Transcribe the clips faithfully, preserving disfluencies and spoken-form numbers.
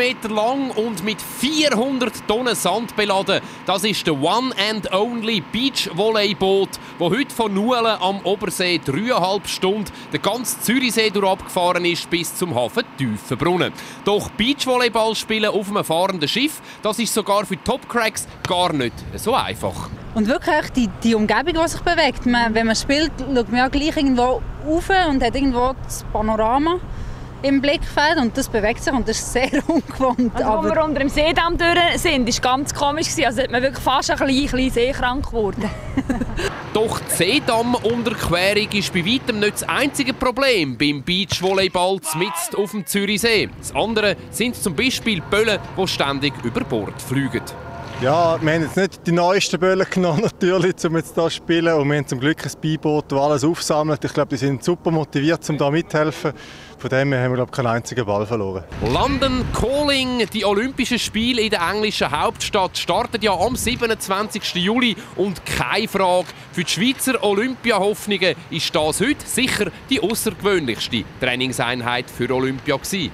Meter lang und mit vierhundert Tonnen Sand beladen. Das ist der One and Only Beach Volleyboot, der heute von Nuelen am Obersee dreieinhalb Stunden den ganzen Zürichsee durchabgefahren ist bis zum Hafen Tiefenbrunnen. Doch Beachvolleyball spielen auf einem fahrenden Schiff, das ist sogar für Topcracks gar nicht so einfach. Und wirklich die, die Umgebung, die sich bewegt. Man, wenn man spielt, schaut man ja gleich irgendwo rauf und hat irgendwo das Panorama im Blickfeld und das bewegt sich und das ist sehr ungewohnt. Also, als wir unter dem Seedamm durch sind, war es ganz komisch. Also hat man wirklich fast ein bisschen, bisschen seekrank geworden. Doch die Seedammunterquerung ist bei weitem nicht das einzige Problem beim Beachvolleyball mitten auf dem Zürichsee. Das andere sind zum Beispiel Böllen, die ständig über Bord fliegen. Ja, wir haben jetzt nicht die neuesten Böllen genommen, natürlich, um jetzt hier zu spielen. Und wir haben zum Glück ein Beiboot, das alles aufsammelt. Ich glaube, die sind super motiviert, um hier mitzuhelfen. Von dem her haben wir, glaube ich, keinen einzigen Ball verloren. London Calling, die Olympischen Spiele in der englischen Hauptstadt, starten ja am siebenundzwanzigsten Juli. Und keine Frage, für die Schweizer Olympiahoffnungen ist das heute sicher die außergewöhnlichste Trainingseinheit für Olympia gewesen.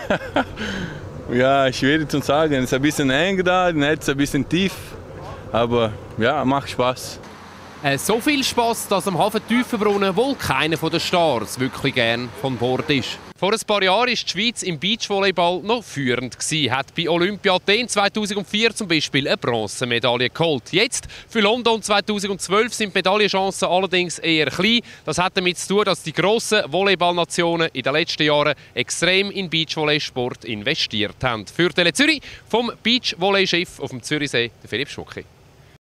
Ja, schwierig zu sagen. Es ist ein bisschen eng da, das Netz ein bisschen tief. Aber ja, macht Spaß. Äh, so viel Spass, dass am Hafen Tiefenbrunnen wohl keiner der Stars wirklich gern von Bord ist. Vor ein paar Jahren war die Schweiz im Beachvolleyball noch führend gewesen, hat bei Olympia Athen zweitausendvier zum Beispiel eine Bronzemedaille geholt. Jetzt, für London zweitausendzwölf, sind die Medaillenchancen allerdings eher klein. Das hat damit zu tun, dass die grossen Volleyballnationen in den letzten Jahren extrem in Beachvolleysport investiert haben. Für Tele Zürich vom Beachvolley-Chef auf dem Zürichsee, Philipp Schmucki.